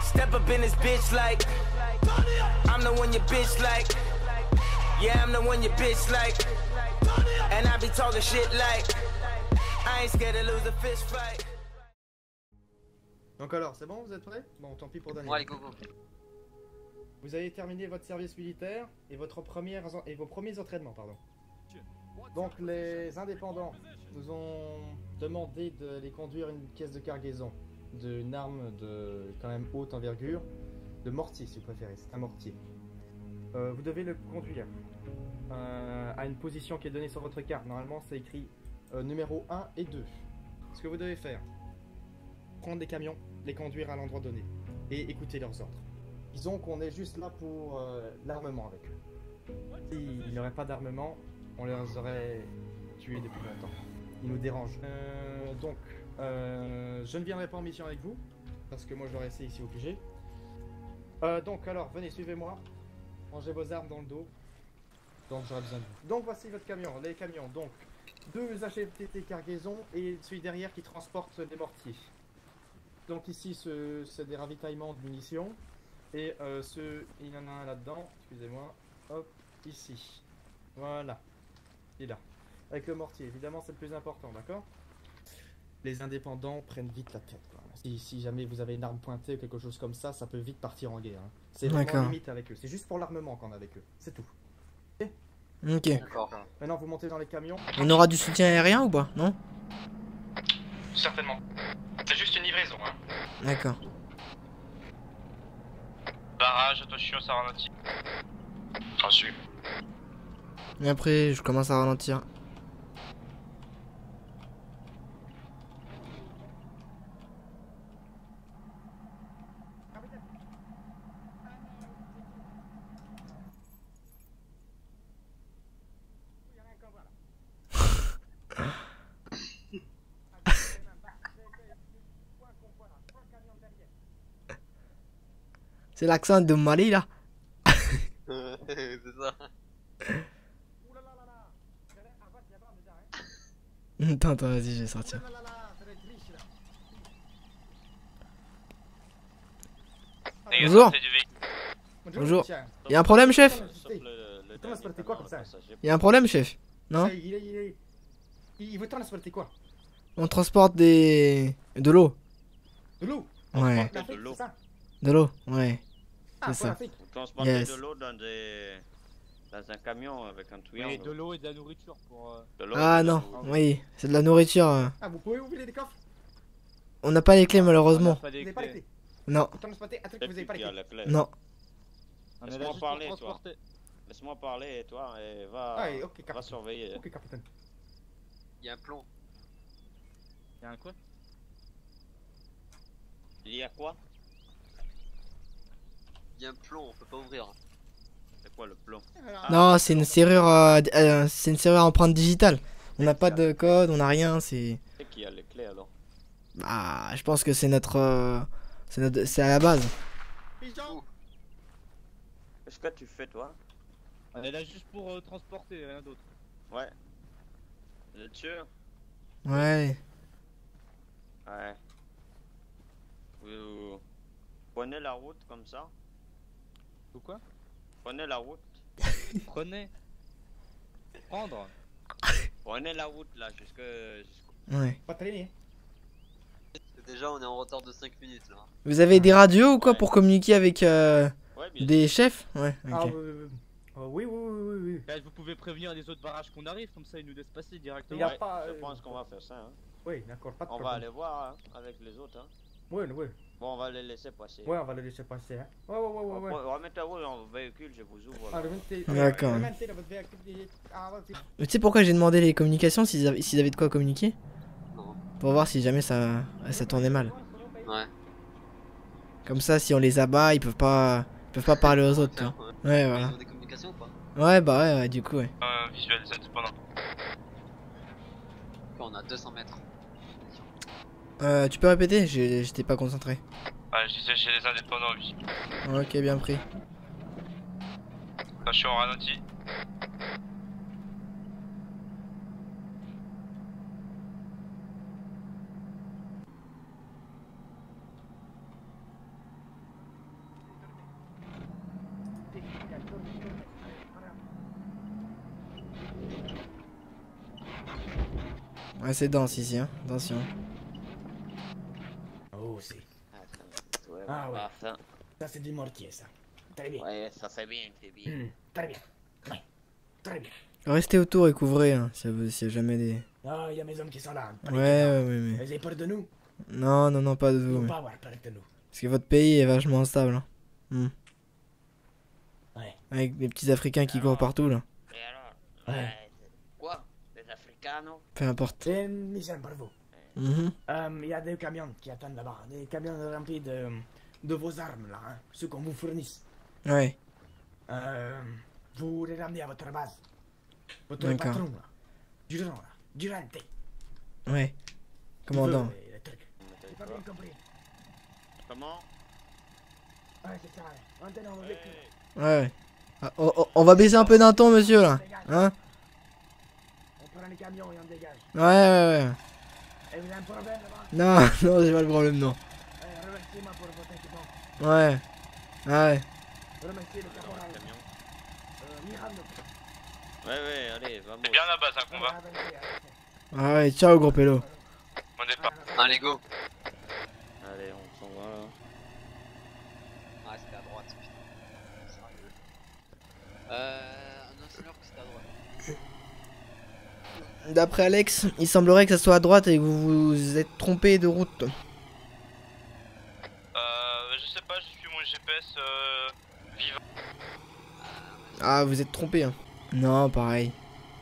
Step up in this bitch like I'm the one your bitch like. Yeah, I'm the one your bitch like. And I be talking shit like I ain't scared to lose a fist fight. Donc alors, c'est bon, vous êtes prêts? Bon, tant pis pour Daniel. Bon, allez, go, go. Vous avez terminé votre service militaire et vos premiers entraînements, pardon. Donc les indépendants nous ont demandé de les conduire une pièce de cargaison d'une arme de quand même haute envergure, de mortier si vous préférez, c'est un mortier. Vous devez le conduire à une position qui est donnée sur votre carte. Normalement c'est écrit numéro 1 et 2. Ce que vous devez faire, prendre des camions, les conduire à l'endroit donné et écouter leurs ordres. Disons qu'on est juste là pour l'armement avec eux. S'il n'y aurait pas d'armement, on les aurait tués depuis longtemps. Ils nous dérangent. Donc, je ne viendrai pas en mission avec vous, parce que moi je dois rester ici au QG. Donc alors, venez, suivez-moi. Rangez vos armes dans le dos. Donc j'aurai besoin de vous. Donc voici votre camion, les camions. Donc, 2 HFTT cargaison et celui derrière qui transporte les mortiers. Donc ici, c'est des ravitaillements de munitions. Et il y en a un là-dedans, excusez-moi. Hop, ici. Voilà. Il est là. Avec le mortier, évidemment, c'est le plus important, d'accord? Les indépendants prennent vite la tête, quoi. Si jamais vous avez une arme pointée ou quelque chose comme ça, ça peut vite partir en guerre. Hein. C'est vraiment limite avec eux. C'est juste pour l'armement qu'on a avec eux. C'est tout. Ok. D'accord. Maintenant, vous montez dans les camions. On aura du soutien aérien ou pas? Non? Certainement. C'est juste une livraison, hein. D'accord. Barrage, attention, ça ralentit. Reçu. Et après, je commence à ralentir. C'est l'accent de Mali là. C'est ça. Attends, vas-y, je vais sortir. Bonjour. Bonjour. Y'a un problème, chef? Y'a un problème, chef? Non? Il veut transporter quoi? On transporte de l'eau. De l'eau? Ouais. De l'eau. De l'eau, ouais. Ah, C'est ça. Vous transportez Yes. de l'eau dans un camion avec un tuyau. Oui, de l'eau et de la nourriture pour. De l'eau Ah et de la non, nourriture. oui, c'est de la nourriture. Ah, vous pouvez ouvrir les coffres? On n'a pas les clés malheureusement. Vous n'avez pas les clés? Non, Vous transportez un truc que C'est vous n'avez pas qui les a clés? la clé. non. On est là Laisse-moi juste pour parler, toi. transporter. Laisse-moi parler, et toi, et Ah, oui, ok, va capitaine. surveiller. Ok, capitaine. Il y a un plomb. Y'a un quoi? Il y a quoi? Il y a un plomb, on peut pas ouvrir. C'est quoi le plomb? Non, c'est une serrure, c'est une serrure à empreinte digitale. On n'a pas de code, on n'a rien. C'est, C'est qui a les clés alors? bah, je pense que c'est notre, c'est à la base. Qu'est-ce que tu fais toi? On est là juste pour transporter, rien d'autre. Ouais. Vous êtes sûr? Ouais. Ouais. Vous prenez la route comme ça? Ou quoi? Prenez la route. Prenez. Prendre. Prenez la route là Ouais. Pas traîner. Déjà on est en retard de 5 minutes là. Vous avez des radios ou quoi Ouais. pour communiquer avec Ouais, bien des chefs? Ouais. Ah, Ok. oui. Là, vous pouvez prévenir les autres barrages qu'on arrive, comme ça ils nous laissent passer directement. Il a Ouais, pas, je pense qu'on va faire ça. Hein. Oui, d'accord, pas de On va problème. aller voir hein, avec les autres. Hein. Oui. Bon, on va les laisser passer. Ouais, on va le laisser passer, hein. Ouais. Remettez-vous dans le véhicule, je vous ouvre. Ah, là. D'accord. remontez dans votre véhicule. Ah, vas-y. Mais tu sais pourquoi j'ai demandé les communications s'ils avaient de quoi communiquer? Non. Pour voir si jamais ça tournait mal. Ouais. Comme ça, si on les abat, ils peuvent pas parler aux autres, tu vois. Ouais, voilà. Ils ont des communications ou pas? Ouais, bah ouais, du coup, ouais. Visuel, c'est indépendant. On a 200 mètres. Tu peux répéter? J'étais pas concentré. Ouais, je disais chez les indépendants, oui. Ok, bien pris. Attention, ralenti. Ouais, c'est dense ici, hein. Attention. Oh, c'est. Attends, ouais, Ah ouais. ça. Ça, c'est du mortier, ça. Très bien. Ouais, ça c'est bien, c'est bien. Très bien. Ouais. Très bien. Restez autour et couvrez, hein, s'il y a jamais des... Ah, il y a mes hommes qui sont là. Ouais, ouais, mais... Vous avez peur de nous? Non, non, non, pas de Ils vous. vont Mais... pas avoir peur de nous. Parce que votre pays est vachement instable, hein. Ouais. Avec des petits Africains qui courent partout, là. Et alors Ouais. Quoi? Les Africanos? Peu importe. C'est une mission pour vous. Mhm. Il y a des camions qui attendent là-bas. Des camions remplis de vos armes, là. Hein, ceux qu'on vous fournisse. Ouais. Vous les ramenez à votre base. Votre D'accord. patron, là. Durant, là. Durante. Ouais. Commandant. Il veut les trucs. J'ai pas bien compris. Comment? Ouais, c'est ça. Maintenant, on veut plus. Ouais, ouais. Ah, on va baisser un peu d'un ton, monsieur, là. Hein? On prend les camions et on dégage. Ouais, ouais, ouais. Et vous avez un problème là-bas? Non, non, c'est pas le problème, non. Remerciez-moi pour votre équipement. Ouais. Ouais. Remerciez le caporal. Camion. Mirando. Ouais, allez, vamos. C'est bien la base, un combat. Ah ouais, ciao, gros pélo. On départ. Allez, go. Allez, on s'en va là. Ah, c'était à droite, putain. Sérieux. Non, c'est sûr que c'était à droite. D'après Alex, il semblerait que ça soit à droite et que vous vous êtes trompé de route. Je sais pas, je suis mon GPS vivant. Ah, vous êtes trompé, hein. Non, pareil.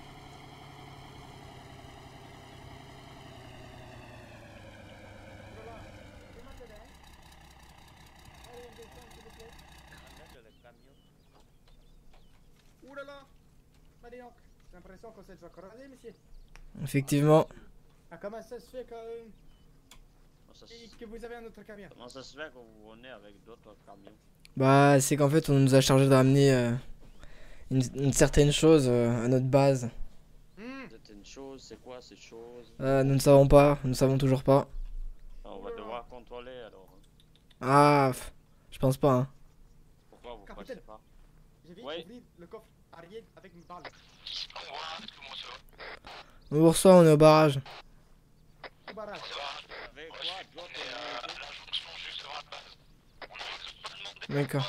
Ouh là là. Bah dis donc. J'ai l'impression qu'on s'est déjà croisés, monsieur. Effectivement. Ah, comment ça se fait Comment que vous avez un autre camion? ça se fait que vous venez avec d'autres camions? Bah, c'est qu'en fait, on nous a chargé de ramener une certaine chose à notre base. C'est une chose, c'est quoi cette chose? Nous ne savons pas, nous ne savons toujours pas. On va devoir contrôler alors. Ah, je pense pas, hein. Pourquoi vous Capitaine. passez pas? Je vais Ouais. ouvrir le coffre arrière avec une balle. On vous reçoit, on est au barrage. Au barrage. Avec quoi d'autre? D'accord.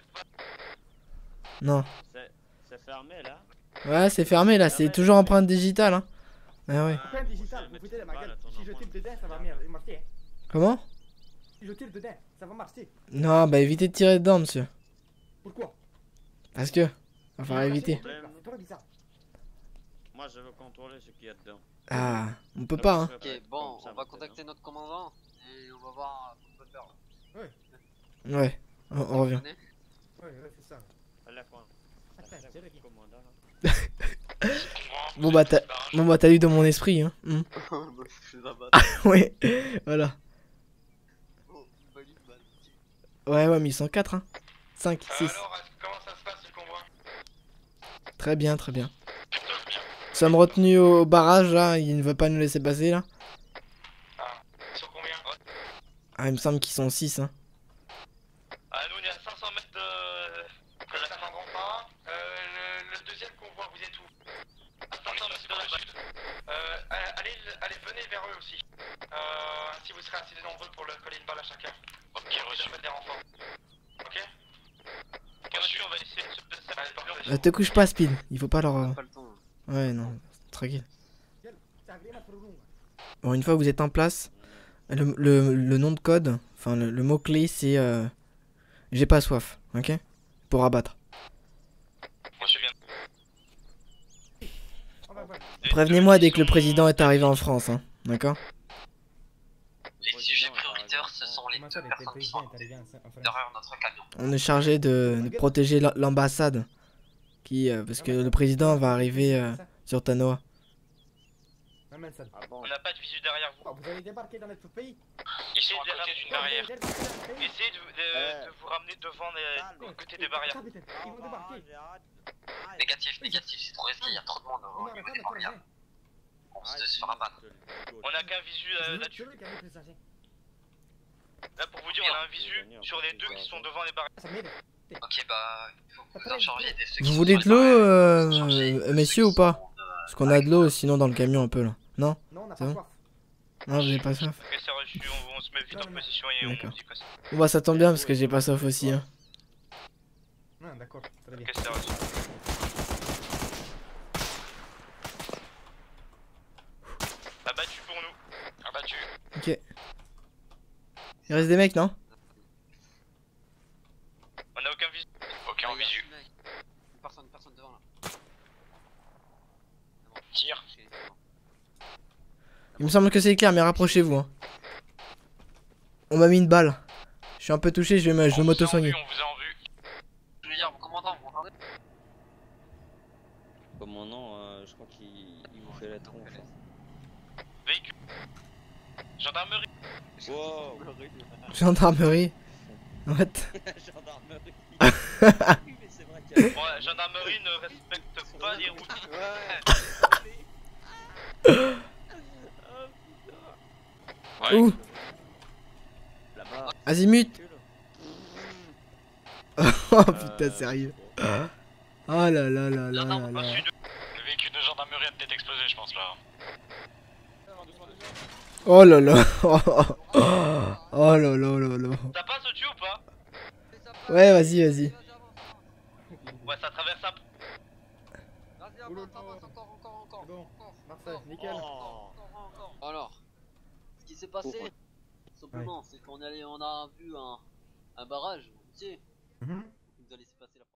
Non. C'est fermé là? Ouais, c'est fermé là, c'est toujours empreinte digitale, hein. Ah ouais. Plein digital, vous foutez de ma gueule. Si je tire dedans, ça va marcher. Hein. Comment? Si je tire dedans, ça va marcher. Non, bah évitez de tirer dedans, monsieur. Pourquoi? Parce que... Va falloir éviter. C'est trop bizarre. Moi je veux contrôler ce qu'il y a dedans. Ah, on peut pas, hein. Ok, bon, on va contacter notre commandant et on va voir ce qu'on peut faire. Ouais, on revient. Venez. Ouais, c'est ça. Allez, quoi? Attends, c'est vrai. Commandant. Bon bah t'as lu dans mon esprit, hein. Je suis un bâtard. Ouais, voilà. Oh, valide, bah, Ouais, mais ils sont 4, hein. 5, 6. Alors, comment ça se passe le convoi? Très bien, très bien. Nous sommes retenus au barrage, là. Il ne veut pas nous laisser passer, là. Sur combien? Ah, il me semble qu'ils sont 6, hein. Ah, nous on est à 500 mètres de la fin rempart. Le deuxième convoi, vous êtes où? À 500 mètres de la base. Allez, venez vers eux aussi. Si vous serez assez nombreux pour leur coller une balle à chacun. Ok, reçu. Mettre des renforts. Ok? Bien sûr, on va essayer de se placer. Allez, parfait. Te couche pas, Speed. Il faut pas leur... on a pas le temps. Ouais, non. Tranquille. C'est agréable pour nous. Bon, une fois que vous êtes en place, le nom de code, enfin le mot-clé, c'est... J'ai pas soif, ok? Pour abattre. Moi, je suis bien. On va voir. Prévenez-moi dès que le président est arrivé en France, hein. D'accord? Les sujets prioritaires, ce sont les Comment deux ça, le personnes qui président sont est arrivé en France? derrière notre camion. On est chargé de protéger l'ambassade. Parce que le président va arriver sur Tanoa. Amène ça. Ah bon? On n'a pas de visu derrière vous. Oh, vous allez débarquer dans notre pays? Essayez de les ramener d'une barrière. Vous allez débarquer dans notre pays? Essayez de vous ramener devant les côtés des barrières. Capitaine, ils vont débarquer. Négatif, c'est trop risqué, il y a trop de monde On au a niveau raison des de barrières. rien. On se faire abattre. On n'a qu'un visu là-dessus. C'est lui qui a mis le messager. Là pour vous dire, on a un visu sur les deux qui sont devant les barrières. Ça m'aide. Ok, bah, il faut vous en charger des ceux qui Vous sont voulez sur de les l'eau, barrières. Charger ceux messieurs, qui ou pas? sont, Parce qu'on a de l'eau sinon dans le camion un peu là. Non, on n'a C'est pas bon soif. Non, j'ai pas soif. Ok, c'est reçu, on se met vite en position et on D'accord. dit quoi ça. Bon, bah ça tombe bien parce que j'ai pas soif aussi. Hein. Ah, d'accord, très bien. Ok, c'est reçu. Abattu pour nous. Abattu. Ok. Il reste des mecs, non? On a aucun visu. Aucun visu. Personne devant là. Tire. Il me semble que c'est clair, mais rapprochez-vous. Hein. On m'a mis une balle. Je suis un peu touché, je vais m'auto-soigner. On vous a en vue. Je veux dire, mon commandant, vous m'entendez? Commandant, je crois qu'il vous fait la tronche. Véhicule. Gendarmerie. Wow. Gendarmerie. What? Gendarmerie. Oui, mais c'est vrai qu'il y a... Bon, la gendarmerie ne respecte pas les routes. Ouais. Où? Là-bas. Azimut. Oh putain, sérieux. Oh là là là là là là. Le véhicule de gendarmerie a peut-être explosé, je pense là. Oh là là. Oh là là là là. Ça passe au-dessus ou pas? Ouais, vas-y. Ouais, ça traverse un... Vas-y, avance, encore. C'est bon, parfait, nickel. Encore. Alors, ce qui s'est passé, simplement, c'est qu'on a vu un barrage, tu sais. Mhm. Vous allez se passer la